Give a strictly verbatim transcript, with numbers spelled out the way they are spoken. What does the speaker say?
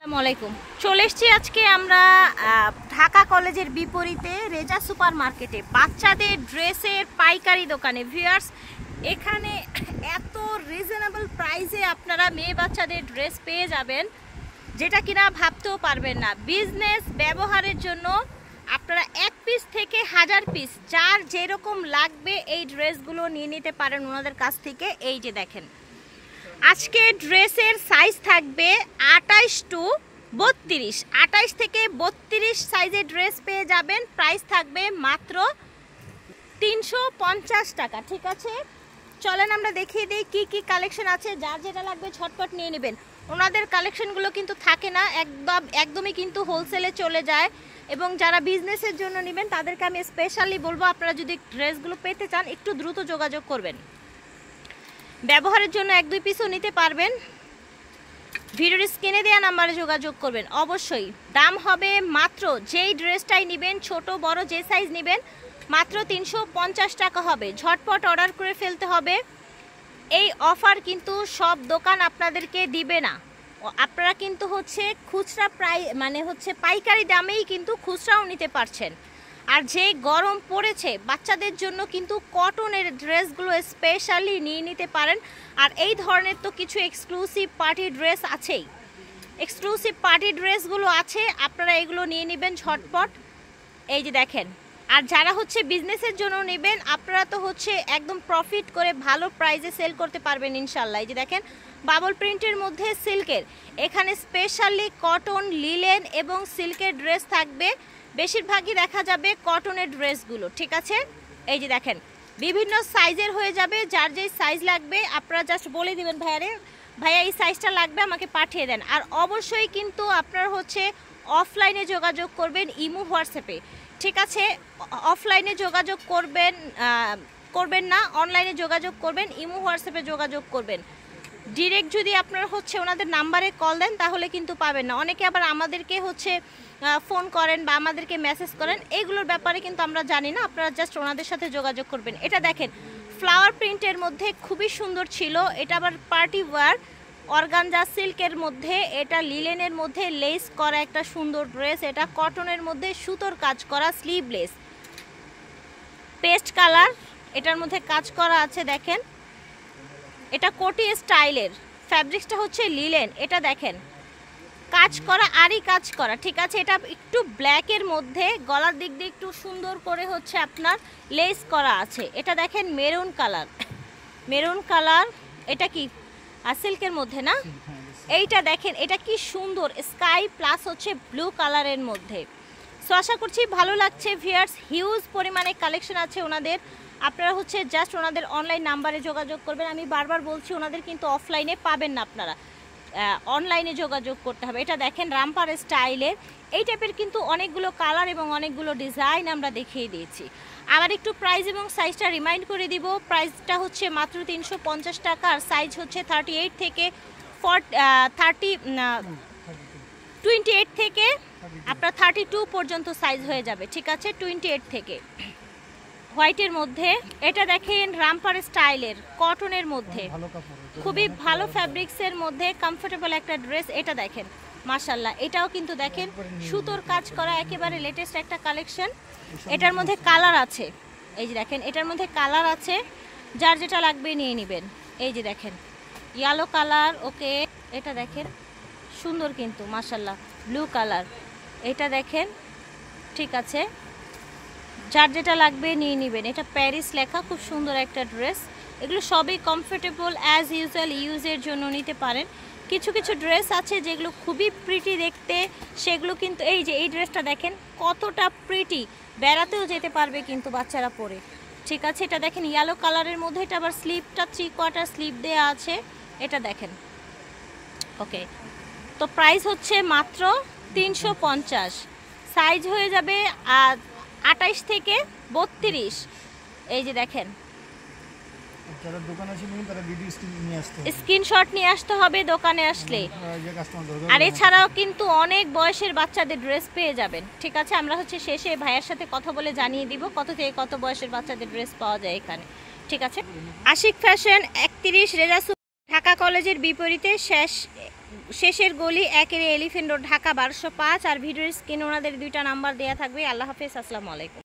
আসসালামাইকুম। চলে এসেছি আজকে আমরা ঢাকা কলেজের বিপরীতে রেজা সুপার মার্কেটে বাচ্চাদের ড্রেসের পাইকারি দোকানে। ভিউয়ার্স, এখানে এত রিজনেবল প্রাইসে আপনারা মেয়ে বাচ্চাদের ড্রেস পেয়ে যাবেন যেটা কিনা ভাবতেও পারবেন না। বিজনেস ব্যবহারের জন্য আপনারা এক পিস থেকে হাজার পিস যার যেরকম লাগবে এই ড্রেসগুলো নিয়ে নিতে পারেন ওনাদের কাছ থেকে। এই যে দেখেন, আজকে ড্রেসের সাইজ থাকবে আটাইশ টু বত্রিশ, আটাইশ থেকে বত্রিশ সাইজের ড্রেস পেয়ে যাবেন। প্রাইস থাকবে মাত্র তিনশো পঞ্চাশ টাকা। ঠিক আছে, চলেন আমরা দেখিয়ে দিই কি কি কালেকশন আছে। যার যেটা লাগবে ঝটপট নিয়ে নেবেন। ওনাদের কালেকশনগুলো কিন্তু থাকে না, একদম একদমই কিন্তু হোলসেলে চলে যায়। এবং যারা বিজনেসের জন্য নেবেন তাদেরকে আমি স্পেশালি বলবো, আপনারা যদি ড্রেসগুলো পেতে চান একটু দ্রুত যোগাযোগ করবেন। ব্যবহারের জন্য এক দুই পিসও নিতে পারবেন। ভিডিওর স্ক্রিনে দেওয়া নাম্বারে যোগাযোগ করবেন। অবশ্যই দাম হবে মাত্র, যেই ড্রেসটাই নেবেন ছোট বড় যে সাইজ নেবেন মাত্র তিনশো পঞ্চাশ টাকা হবে। ঝটপট অর্ডার করে ফেলতে হবে। এই অফার কিন্তু সব দোকান আপনাদেরকে দিবে না। আপনারা কিন্তু হচ্ছে খুচরা প্রাই মানে হচ্ছে পাইকারি দামেই কিন্তু খুচরাও নিতে পারছেন। আর যে গরম পড়েছে বাচ্চাদের জন্য কিন্তু কটনের ড্রেসগুলো স্পেশালি নিয়ে নিতে পারেন। আর এই ধরনের তো কিছু এক্সক্লুসিভ পার্টি ড্রেস আছেই, এক্সক্লুসিভ পার্টি ড্রেসগুলো আছে, আপনারা এগুলো নিয়ে নেবেন ঝটপট। এই যে দেখেন, আর যারা হচ্ছে বিজনেসের জন্য নেবেন আপনারা তো হচ্ছে একদম প্রফিট করে ভালো প্রাইসে সেল করতে পারবেন ইনশাল্লাহ। এই যে দেখেন, বাবল প্রিন্টের মধ্যে সিল্কের, এখানে স্পেশালি কটন, লিলেন এবং সিল্কের ড্রেস থাকবে। বেশিরভাগই দেখা যাবে কটনের ড্রেসগুলো। ঠিক আছে, এই যে দেখেন বিভিন্ন সাইজের হয়ে যাবে। যার যেই সাইজ লাগবে আপনারা জাস্ট বলে দিবেন, ভাইয়ারে ভাইয়া এই সাইজটা লাগবে আমাকে পাঠিয়ে দেন। আর অবশ্যই কিন্তু আপনারা হচ্ছে অফলাইনে যোগাযোগ করবেন, ইমো হোয়াটসঅ্যাপে। ঠিক আছে, অফলাইনে যোগাযোগ করবেন করবেন না, অনলাইনে যোগাযোগ করবেন, ইমো হোয়াটসঅ্যাপে যোগাযোগ করবেন। ডিরেক্ট যদি আপনারা হচ্ছে ওনাদের নাম্বারে কল দেন তাহলে কিন্তু পাবেন না। অনেকে আবার আমাদেরকে হচ্ছে ফোন করেন বা আমাদেরকে মেসেজ করেন, এইগুলোর ব্যাপারে কিন্তু আমরা জানি না। আপনারা জাস্ট ওনাদের সাথে যোগাযোগ করবেন। এটা দেখেন ফ্লাওয়ার প্রিন্টের মধ্যে খুবই সুন্দর ছিল। এটা আবার পার্টি ওয়্যার অর্গানজা সিল্কের মধ্যে, এটা লিলেনের মধ্যে লেস করা একটা সুন্দর ড্রেস। এটা কটনের মধ্যে সুতোর কাজ করা স্লিভলেস, পেস্ট কালার এটার মধ্যে কাজ করা আছে। দেখেন এটা কোটি স্টাইলের, ফ্যাব্রিক্সটা হচ্ছে লিলেন। এটা দেখেন কাজ করা, আরই কাজ করা। ঠিক আছে, এটা একটু ব্ল্যাকের মধ্যে গলার দিক দিয়ে একটু সুন্দর করে হচ্ছে আপনার লেস করা আছে। এটা দেখেন মেরুন কালার, মেরুন কালার। এটা কি আর সিল্কের মধ্যে না? এইটা দেখেন এটা কি সুন্দর স্কাই প্লাস হচ্ছে ব্লু কালারের মধ্যে। সো আশা করছি ভালো লাগছে ভিউয়ার্স। হিউজ পরিমাণে কালেকশন আছে ওনাদের। আপনারা হচ্ছে জাস্ট ওনাদের অনলাইন নাম্বারে যোগাযোগ করবেন। আমি বারবার বলছি ওনাদের কিন্তু অফলাইনে পাবেন না, আপনারা অনলাইনে যোগাযোগ করতে হবে। এটা দেখেন রামপার স্টাইলের, এই টাইপের কিন্তু অনেকগুলো কালার এবং অনেকগুলো ডিজাইন আমরা দেখিয়ে দিয়েছি। আবার একটু প্রাইস এবং সাইজটা রিমাইন্ড করে দিব। প্রাইসটা হচ্ছে মাত্র তিনশো পঞ্চাশ টাকা। আর সাইজ হচ্ছে থার্টি এইট থেকে ফর থার্টি টোয়েন্টি এইট থেকে আপনার থার্টি টু পর্যন্ত সাইজ হয়ে যাবে। ঠিক আছে, টোয়েন্টি এইট থেকে। হোয়াইটের মধ্যে এটা দেখেন রামপার স্টাইলের কটনের মধ্যে খুবই ভালো ফ্যাব্রিক্সের মধ্যে কমফোর্টেবল একটা ড্রেস। এটা দেখেন মাশাল্লাহ, এটাও কিন্তু দেখেন সুতোর কাজ করা একেবারে লেটেস্ট একটা কালেকশন। এটার মধ্যে কালার আছে, এই যে দেখেন এটার মধ্যে কালার আছে, যার যেটা লাগবে নিয়ে নেবেন। এই যে দেখেন ইয়েলো কালার, ওকে এটা দেখেন সুন্দর কিন্তু মাশাল্লাহ ব্লু কালার। এটা দেখেন ঠিক আছে, যার যেটা লাগবে নিয়ে নেবেন। এটা প্যারিস লেখা, খুব সুন্দর একটা ড্রেস। এগুলো সবই কমফোর্টেবল অ্যাজ ইউজুয়াল ইউজের জন্য নিতে পারেন। কিছু কিছু ড্রেস আছে যেগুলো খুবই প্রিটি দেখতে, সেগুলো কিন্তু এই যে এই ড্রেসটা দেখেন কতটা প্রিটি, বেড়াতেও যেতে পারবে কিন্তু বাচ্চারা পরে। ঠিক আছে, এটা দেখেন ইয়েলো কালারের মধ্যে, এটা আবার স্লিভটা থ্রি কোয়ার্টার স্লিভ দেওয়া আছে। এটা দেখেন ওকে। তো প্রাইস হচ্ছে মাত্র তিনশো পঞ্চাশ, সাইজ হয়ে যাবে আর আটাইশ থেকে বত্রিশ। এই যে দেখেন স্ক্রিনশট নিয়ে আসতে হবে দোকানে আসলে। আর এছাড়াও কিন্তু অনেক বয়সের বাচ্চাদের ড্রেস পেয়ে যাবেন। ঠিক আছে, আমরা হচ্ছে শেষে ভাইয়ার সাথে কথা বলে জানিয়ে দিব কত থেকে কত বয়সের বাচ্চাদের ড্রেস পাওয়া যায় এখানে। ঠিক আছে, আশিক ফ্যাশন একত্রিশ রেজা ঢাকা কলেজের বিপরীতে শেষ শেষের গলি একের এলিফেন্ট রোড ঢাকা বারোশো পাঁচ। আর ভিডিওর স্ক্রিনে ওনাদের দুইটা নাম্বার দেওয়া থাকবে। আল্লাহ হাফেজ, আসসালামু আলাইকুম।